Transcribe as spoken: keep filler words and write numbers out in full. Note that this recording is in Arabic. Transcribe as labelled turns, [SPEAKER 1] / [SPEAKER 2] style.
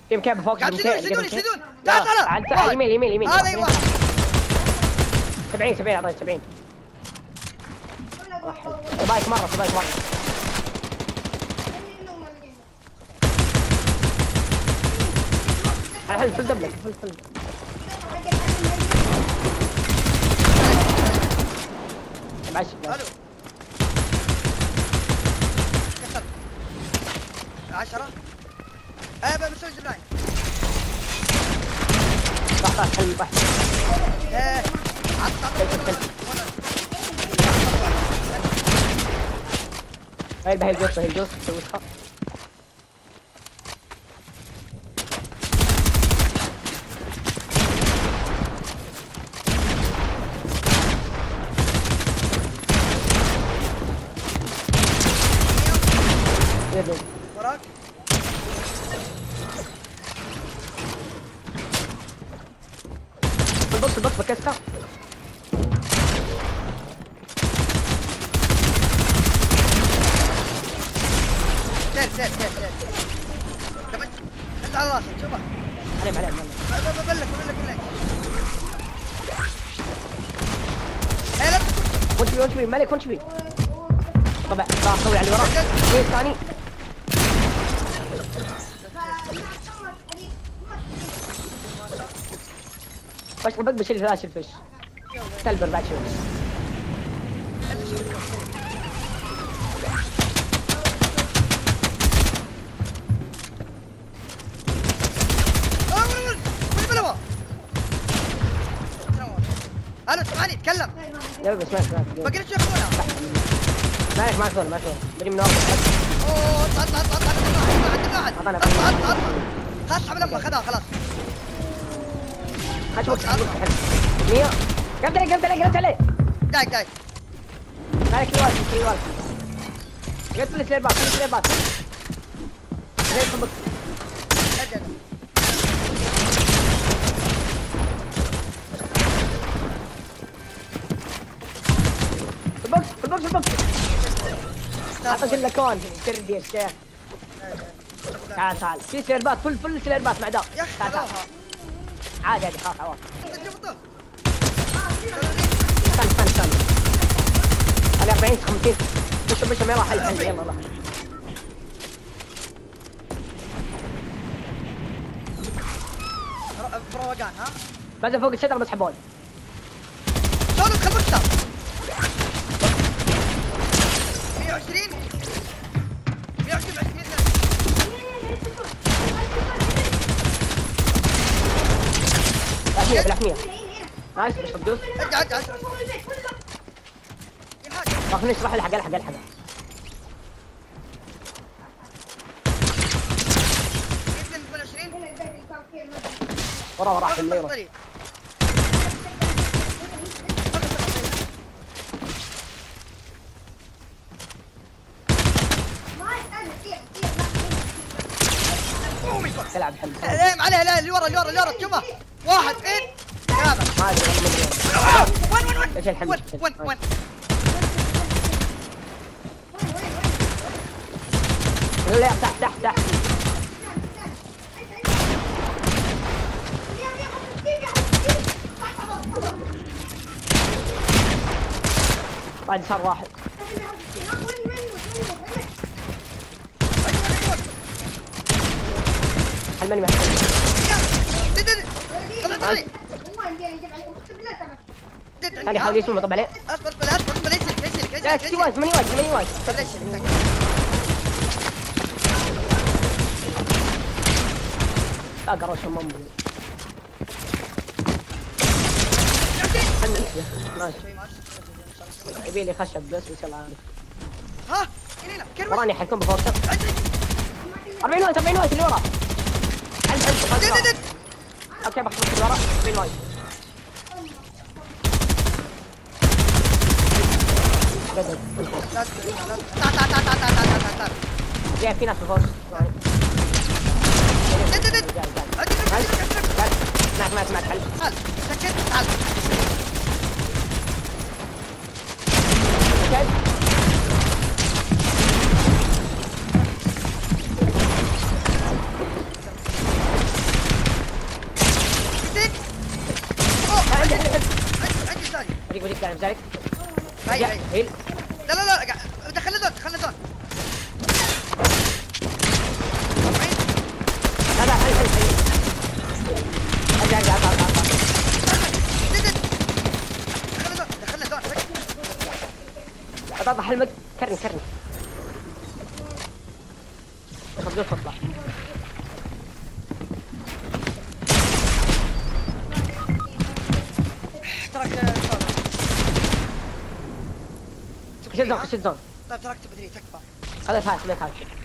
[SPEAKER 1] في مكان فوق.
[SPEAKER 2] قاعد يشيلون يشيلون يشيلون. تعال تعال
[SPEAKER 1] تعال يمين يمين يمين.
[SPEAKER 2] هذا واحد.
[SPEAKER 1] سبعين سبعين اعطيني سبعين. سبايك مرة سبايك مرة. الحين فل دبلك فل فل. ماشي.
[SPEAKER 2] الو. كسر. عشرة. ايه بسوي زباين.
[SPEAKER 1] صح صح حلو صح.
[SPEAKER 2] ايه. عطر.
[SPEAKER 1] هاي بهي الجوس هاي الجوس تسوي خط.
[SPEAKER 2] وراك.
[SPEAKER 1] البوكس البوكس بكسره.
[SPEAKER 2] سير سير سير سير. كمان انت على راسك شوفه.
[SPEAKER 1] عليم عليم عليم.
[SPEAKER 2] ببلك ببلك ببلك. ايه لا
[SPEAKER 1] وانت بي وانت بي ملك وانت بي. طبعا راح اسوي على الوراء. ايه الثاني. بس بس بشيل فلاش الفش. تلبر بعد شوي.
[SPEAKER 2] الو سامعني تكلم.
[SPEAKER 1] يلا بس ما اسمعك.
[SPEAKER 2] باقي لك شوي اخونا.
[SPEAKER 1] مالك ما شغل ما شغل. بدي من اول.
[SPEAKER 2] اوه اطلع اطلع اطلع اطلع اطلع اطلع اطلع اطلع خلاص حمل امه خذها خلاص.
[SPEAKER 1] اشوفك مية. قلت عليه قلت عليه قلت عليه.
[SPEAKER 2] دايك دايك.
[SPEAKER 1] مالك يوالك يوالك. قلت لي سير باك سير باك. سير صبك. البوكس البوكس البوكس. اعطيك اللكون تردي يا شيخ. تعال تعال في سيربات فل فل سيربات مع دار. تعال تعال عادي عادي خلاص عوض. استنى استنى استنى. على أربعين خمسين. بش بش ما راح الحين يلا يلا.
[SPEAKER 2] بروقان ها؟
[SPEAKER 1] بعد فوق الشجرة بس حبول.
[SPEAKER 2] شلون ادخل بوكسر؟ مية وعشرين مية وعشرين بعشرين
[SPEAKER 1] بالحمية بالحمية. نايس مش بدوس.
[SPEAKER 2] ارجع ارجع ارجع.
[SPEAKER 1] ما خليني اشرح الحق الحق الحق. ورا ورا في الليرة. تلعب حلو.
[SPEAKER 2] لا عليه لا اللي ورا اللي ورا اللي ورا تشوفه. واحد فين؟ هذا.
[SPEAKER 1] ما ادري والله ما ادري.
[SPEAKER 2] وين وين
[SPEAKER 1] ايش الحل؟
[SPEAKER 2] وين وين وين؟
[SPEAKER 1] لا تحت تحت تحت. بعد صار واحد. حلمني محل. هذه حاول يسمع طب عليه.
[SPEAKER 2] اصبر اصبر اصبر ليش ليش ليش
[SPEAKER 1] لا كتي وايد ماني وايد ماني وايد.
[SPEAKER 2] ليش
[SPEAKER 1] لا قروش المهم. ماشي. يبي لي خشب بس وش الله عارف.
[SPEAKER 2] ها هنا كير
[SPEAKER 1] وراني حيكون بفوق. أربعين وايد أربعين وايد اللي ورا. عند عند اوكي بخلص اللي ورا أربعين وايد.
[SPEAKER 2] تعال تعال تعال تعال تعال تعال تعال.
[SPEAKER 1] يا في ناس بفوق. معك معك معك حل.
[SPEAKER 2] تعال سكت تعال.
[SPEAKER 1] جايك.
[SPEAKER 2] هاي هاي
[SPEAKER 1] هيل.
[SPEAKER 2] لا لا لا قاعد- دخلنا زون دخلنا زون.
[SPEAKER 1] لا لا هيل هيل هيل. ارجع ارجع اطلع اطلع اطلع.
[SPEAKER 2] دد- دخلنا زون دخلنا زون.
[SPEAKER 1] اطلع اطلع حلمك. كرني كرني. خذ جوز اطلع.
[SPEAKER 2] ترك زون.
[SPEAKER 1] خش الزون خش الزون.
[SPEAKER 2] طيب تركت بدري تكفى.
[SPEAKER 1] خلاص هاي خليك هاي.